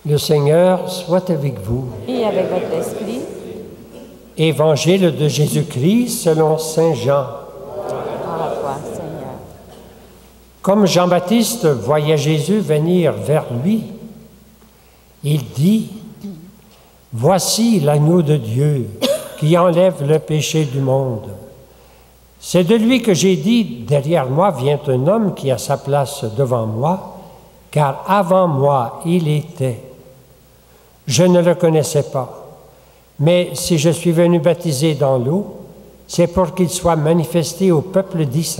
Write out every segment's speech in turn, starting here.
Le Seigneur soit avec vous. Et avec votre esprit. Évangile de Jésus-Christ selon saint Jean. Gloire à toi, Seigneur. Comme Jean-Baptiste voyait Jésus venir vers lui, il dit, « Voici l'agneau de Dieu qui enlève le péché du monde. C'est de lui que j'ai dit, derrière moi vient un homme qui a sa place devant moi, car avant moi il était. Je ne le connaissais pas, mais si je suis venu baptiser dans l'eau, c'est pour qu'il soit manifesté au peuple d'Israël. »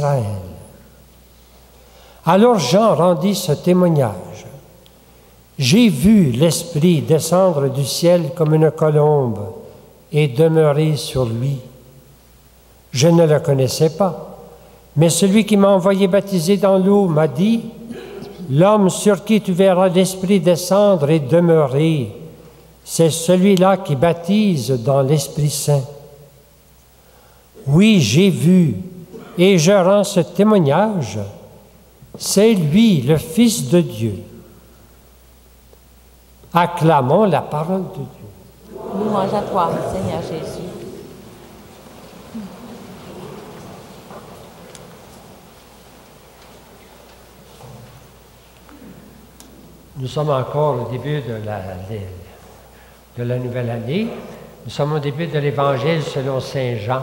Alors Jean rendit ce témoignage. « J'ai vu l'Esprit descendre du ciel comme une colombe et demeurer sur lui. Je ne le connaissais pas, mais celui qui m'a envoyé baptiser dans l'eau m'a dit, « L'homme sur qui tu verras l'Esprit descendre et demeurer, c'est celui-là qui baptise dans l'Esprit Saint. » Oui, j'ai vu, et je rends ce témoignage, c'est lui, le Fils de Dieu. Acclamons la parole de Dieu. Louange à toi, Seigneur Jésus. Nous sommes encore au début de la nouvelle année. Nous sommes au début de l'Évangile selon saint Jean.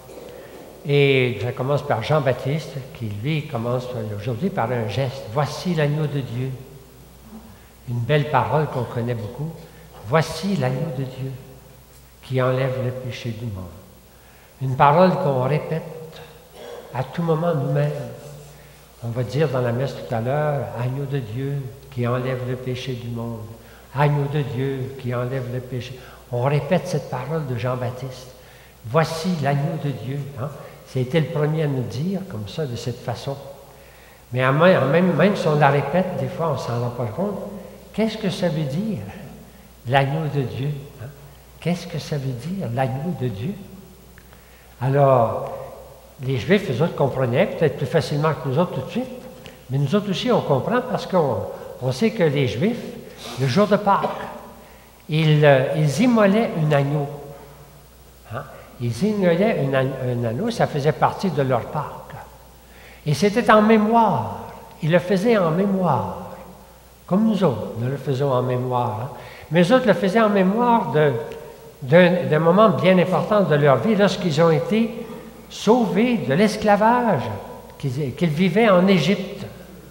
Et ça commence par Jean-Baptiste, qui lui commence aujourd'hui par un geste. « Voici l'agneau de Dieu ». Une belle parole qu'on connaît beaucoup. « Voici l'agneau de Dieu qui enlève le péché du monde ». Une parole qu'on répète à tout moment nous-mêmes. On va dire dans la messe tout à l'heure, « Agneau de Dieu qui enlève le péché du monde ». Agneau de Dieu qui enlève le péché. On répète cette parole de Jean-Baptiste. Voici l'agneau de Dieu. Hein? C'était le premier à nous dire comme ça, de cette façon. Mais même si on la répète, des fois on ne s'en rend pas compte. Qu'est-ce que ça veut dire, l'agneau de Dieu? Hein? Qu'est-ce que ça veut dire, l'agneau de Dieu? Alors, les Juifs, eux autres, comprenaient peut-être plus facilement que nous autres tout de suite, mais nous autres aussi, on comprend parce qu'on sait que les Juifs, le jour de Pâques, ils immolaient un agneau. Hein? Ils immolaient un agneau, ça faisait partie de leur Pâques. Et c'était en mémoire. Ils le faisaient en mémoire. Comme nous autres, nous le faisons en mémoire. Hein? Mais eux autres le faisaient en mémoire d'un moment bien important de leur vie, lorsqu'ils ont été sauvés de l'esclavage qu'ils vivaient en Égypte.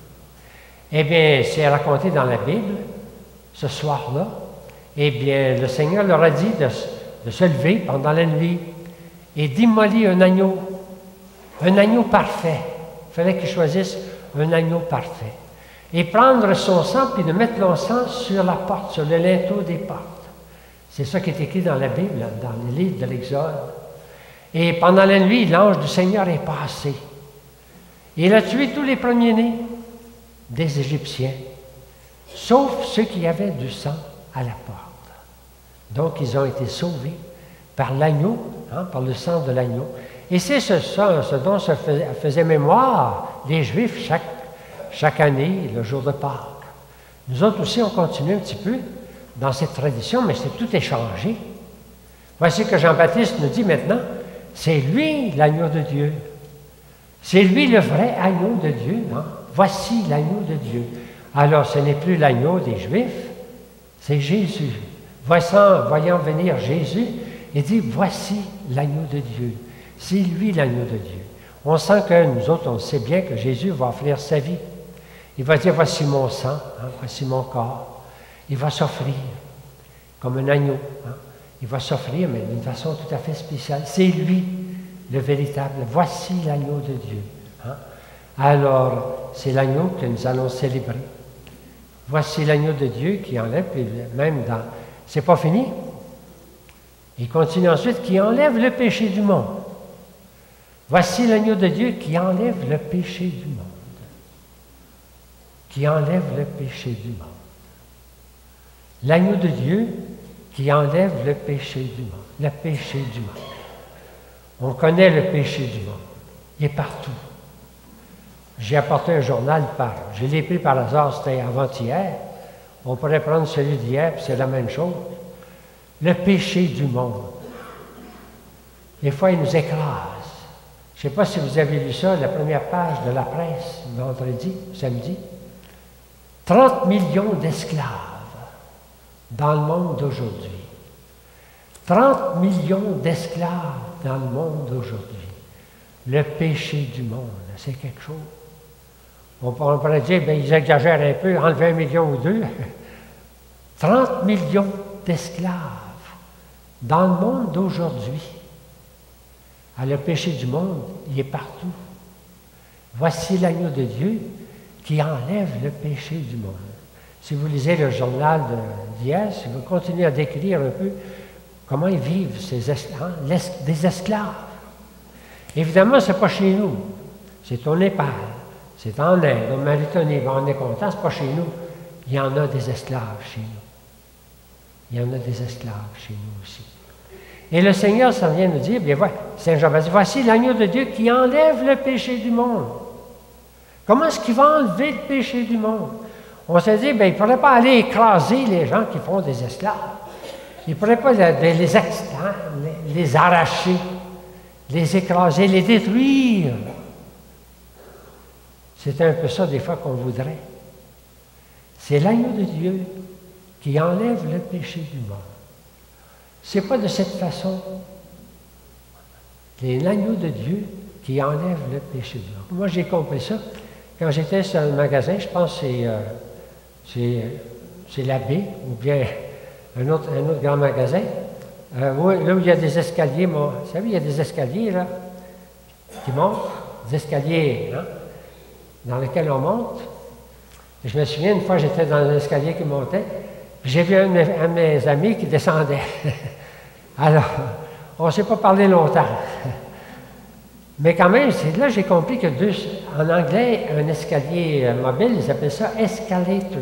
Eh bien, c'est raconté dans la Bible, ce soir-là. Eh bien, le Seigneur leur a dit de se lever pendant la nuit et d'immoler un agneau parfait. Il fallait qu'ils choisissent un agneau parfait. Et prendre son sang, puis de mettre le sang sur la porte, sur le linteau des portes. C'est ça qui est écrit dans la Bible, dans les livres de l'Exode. Et pendant la nuit, l'ange du Seigneur est passé. Il a tué tous les premiers-nés des Égyptiens, sauf ceux qui avaient du sang à la porte. Donc, ils ont été sauvés par l'agneau, hein, par le sang de l'agneau. Et c'est ce dont se faisait mémoire les Juifs chaque année, le jour de Pâques. Nous autres aussi, on continue un petit peu dans cette tradition, mais tout est changé. Voici que Jean-Baptiste nous dit maintenant, c'est lui l'agneau de Dieu. C'est lui le vrai agneau de Dieu. Hein? Voici l'agneau de Dieu. Alors, ce n'est plus l'agneau des Juifs, c'est Jésus. Voyant venir Jésus, il dit, voici l'agneau de Dieu. C'est lui l'agneau de Dieu. On sent que nous autres, on sait bien que Jésus va offrir sa vie. Il va dire, voici mon sang, hein, voici mon corps. Il va s'offrir comme un agneau. Hein. Il va s'offrir, mais d'une façon tout à fait spéciale. C'est lui, le véritable. Voici l'agneau de Dieu. Hein. Alors, c'est l'agneau que nous allons célébrer. Voici l'agneau de Dieu qui enlève, puis même dans... C'est pas fini. Il continue ensuite, qui enlève le péché du monde. Voici l'agneau de Dieu qui enlève le péché du monde. Qui enlève le péché du monde. L'agneau de Dieu qui enlève le péché du monde. Le péché du monde. On connaît le péché du monde. Il est partout. J'ai apporté un journal je l'ai pris par hasard, c'était avant-hier. On pourrait prendre celui d'hier, puis c'est la même chose. Le péché du monde. Des fois, il nous écrase. Je ne sais pas si vous avez lu ça, la première page de la presse, vendredi, samedi. 30 millions d'esclaves dans le monde d'aujourd'hui. 30 millions d'esclaves dans le monde d'aujourd'hui. Le péché du monde, c'est quelque chose. On pourrait dire, bien, ils exagèrent un peu, enlever 1 million ou 2. 30 millions d'esclaves dans le monde d'aujourd'hui. Le péché du monde, il est partout. Voici l'agneau de Dieu qui enlève le péché du monde. Si vous lisez le journal d'hier, si vous continuez à décrire un peu comment ils vivent des esclaves. Évidemment, ce n'est pas chez nous. C'est au Népal, c'est en Inde, au Mauritanie. On est content, ce n'est pas chez nous. Il y en a des esclaves chez nous. Il y en a des esclaves chez nous aussi. Et le Seigneur s'en vient nous dire, bien voilà, Saint Jean va dire, voici l'agneau de Dieu qui enlève le péché du monde. Comment est-ce qu'il va enlever le péché du monde? On se dit, bien, il ne pourrait pas aller écraser les gens qui font des esclaves. Il ne pourrait pas les arracher, les écraser, les détruire. C'est un peu ça des fois qu'on voudrait. C'est l'agneau de Dieu qui enlève le péché du monde. Ce n'est pas de cette façon. C'est l'agneau de Dieu qui enlève le péché du monde. Moi, j'ai compris ça quand j'étais sur un magasin, je pense que c'est l'abbé, ou bien un autre grand magasin, là où il y a des escaliers. Vous savez, il y a des escaliers là, qui montent, des escaliers hein, dans lesquels on monte. Et je me souviens, une fois, j'étais dans un escalier qui montait, puis j'ai vu un de mes amis qui descendait. Alors, on ne s'est pas parlé longtemps. Mais quand même, c'est là que j'ai compris que en anglais, un escalier mobile, ils appellent ça escalator.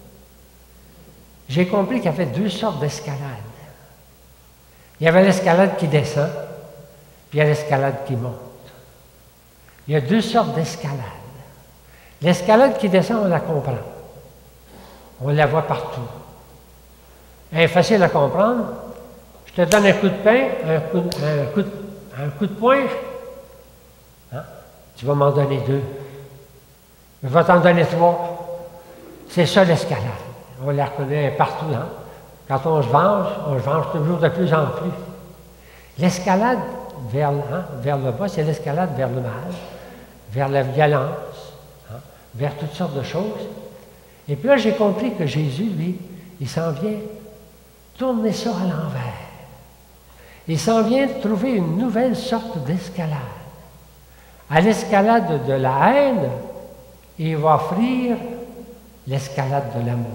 J'ai compris qu'il y avait 2 sortes d'escalades. Il y avait l'escalade qui descend, puis il y a l'escalade qui monte. Il y a 2 sortes d'escalades. L'escalade qui descend, on la comprend. On la voit partout. Elle est facile à comprendre. Je te donne un coup de pain, un coup de poing. Hein? Tu vas m'en donner 2. Je vais t'en donner 3. C'est ça l'escalade. On la reconnaît partout. Hein? Quand on se venge toujours de plus en plus. L'escalade vers le bas, c'est l'escalade vers le mal, vers la violence, hein? Vers toutes sortes de choses. Et puis là, j'ai compris que Jésus, lui, il s'en vient tourner ça à l'envers. Il s'en vient trouver une nouvelle sorte d'escalade. À l'escalade de la haine, il va offrir l'escalade de l'amour.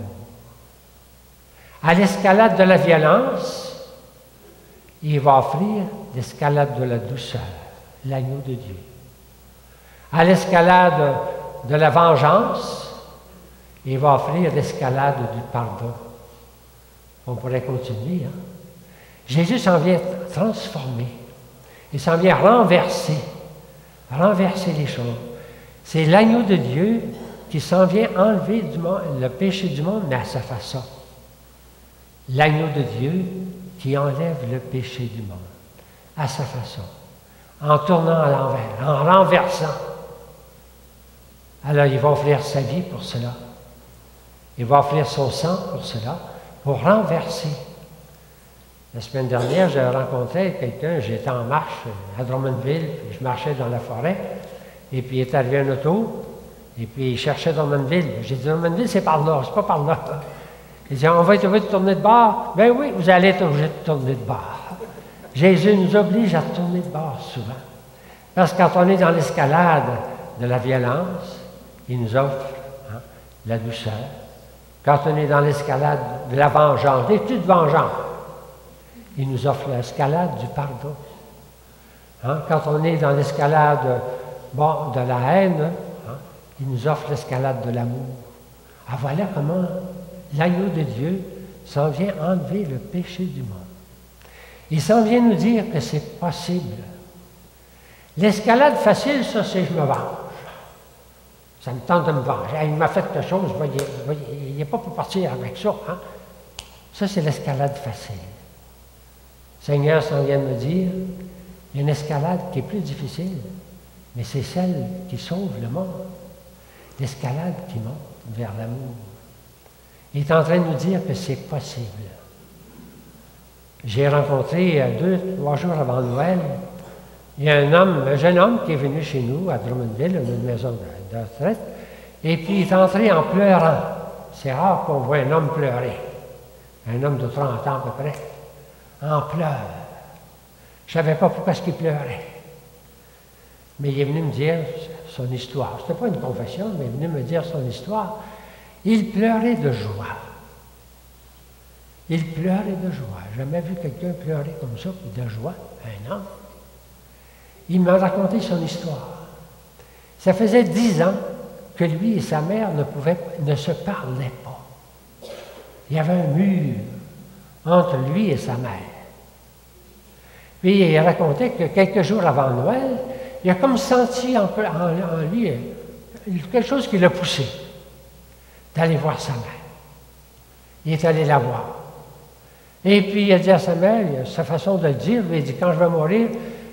À l'escalade de la violence, il va offrir l'escalade de la douceur, l'agneau de Dieu. À l'escalade de la vengeance, il va offrir l'escalade du pardon. On pourrait continuer. Hein? Jésus s'en vient transformer. Il s'en vient renverser les choses. C'est l'agneau de Dieu qui s'en vient enlever le péché du monde, mais à sa façon. L'agneau de Dieu qui enlève le péché du monde, à sa façon, en tournant à l'envers, en renversant. Alors, il va offrir sa vie pour cela. Il va offrir son sang pour cela, pour renverser. La semaine dernière, j'ai rencontré quelqu'un, j'étais en marche à Drummondville, puis je marchais dans la forêt, et puis il est arrivé un auto, et puis il cherchait Drummondville. J'ai dit, Drummondville, c'est par là, c'est pas par là. Il dit, on va être obligé de tourner de bord. Ben oui, vous allez être obligé de tourner de bord. Jésus nous oblige à tourner de bord souvent. Parce que quand on est dans l'escalade de la violence, il nous offre la douceur. Quand on est dans l'escalade de la vengeance, des petites vengeances, il nous offre l'escalade du pardon. Hein? Quand on est dans l'escalade de la haine, il nous offre l'escalade de l'amour. Ah, voilà comment l'agneau de Dieu s'en vient enlever le péché du monde. Il s'en vient nous dire que c'est possible. L'escalade facile, ça, c'est je me venge. Ça me tente de me venger. Il m'a fait quelque chose, il n'est pas pour partir avec ça. Hein? Ça, c'est l'escalade facile. Le Seigneur s'en vient de me dire, il y a une escalade qui est plus difficile, mais c'est celle qui sauve le monde. L'escalade qui monte vers l'amour. Il est en train de nous dire que c'est possible. J'ai rencontré 2-3 jours avant Noël, il y a un jeune homme qui est venu chez nous à Drummondville, une maison de retraite, et puis il est entré en pleurant. C'est rare qu'on voit un homme pleurer. Un homme de 30 ans à peu près, en pleurs. Je ne savais pas pourquoi il pleurait. Mais il est venu me dire son histoire. Ce n'était pas une confession, mais il est venu me dire son histoire. Il pleurait de joie. Il pleurait de joie. Je n'ai jamais vu quelqu'un pleurer comme ça, puis de joie, un homme. Il m'a raconté son histoire. Ça faisait 10 ans que lui et sa mère ne se parlaient pas. Il y avait un mur entre lui et sa mère. Puis il racontait que quelques jours avant Noël, il a comme senti en lui quelque chose qui l'a poussé d'aller voir sa mère. Il est allé la voir. Et puis il a dit à sa mère, sa façon de le dire, il a dit, quand je vais mourir,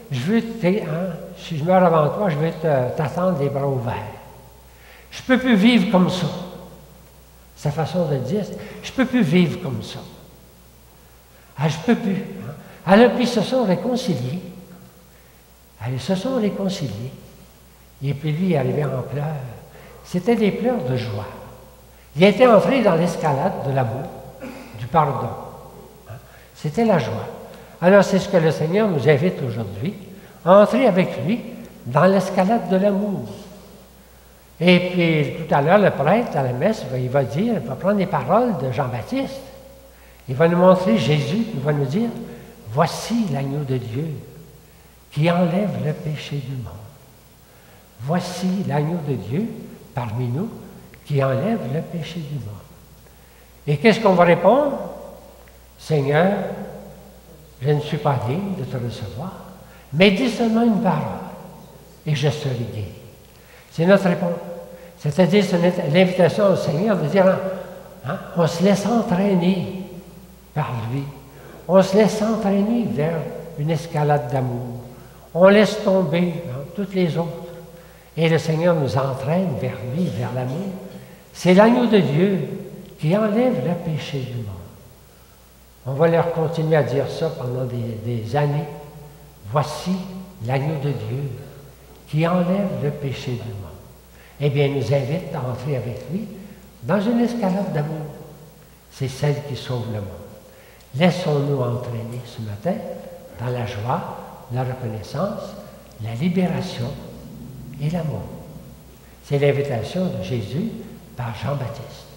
si je meurs avant toi, je vais t'attendre les bras ouverts. Je ne peux plus vivre comme ça. Sa façon de le dire, je ne peux plus vivre comme ça. Ah, je ne peux plus. Hein? Alors, puis ils se sont réconciliés. Ils se sont réconciliés. Et puis lui, il est arrivé en pleurs. C'était des pleurs de joie. Il était entré dans l'escalade de l'amour, du pardon. Hein? C'était la joie. Alors, c'est ce que le Seigneur nous invite aujourd'hui, à entrer avec lui dans l'escalade de l'amour. Et puis, tout à l'heure, le prêtre, à la messe, il va prendre les paroles de Jean-Baptiste. Il va nous montrer Jésus, il va nous dire, « Voici l'agneau de Dieu qui enlève le péché du monde. Voici l'agneau de Dieu parmi nous qui enlève le péché du monde. » Et qu'est-ce qu'on va répondre? « Seigneur, je ne suis pas digne de te recevoir, mais dis seulement une parole et je serai guéri. » C'est notre réponse. C'est-à-dire, c'est l'invitation au Seigneur de dire, hein, on se laisse entraîner par lui. On se laisse entraîner vers une escalade d'amour. On laisse tomber toutes les autres. Et le Seigneur nous entraîne vers lui, vers l'amour. C'est l'agneau de Dieu qui enlève le péché du monde. On va leur continuer à dire ça pendant des années. Voici l'agneau de Dieu qui enlève le péché du monde. Eh bien, il nous invite à entrer avec lui dans une escalade d'amour. C'est celle qui sauve le monde. Laissons-nous entraîner ce matin dans la joie, la reconnaissance, la libération et l'amour. C'est l'invitation de Jésus par Jean-Baptiste.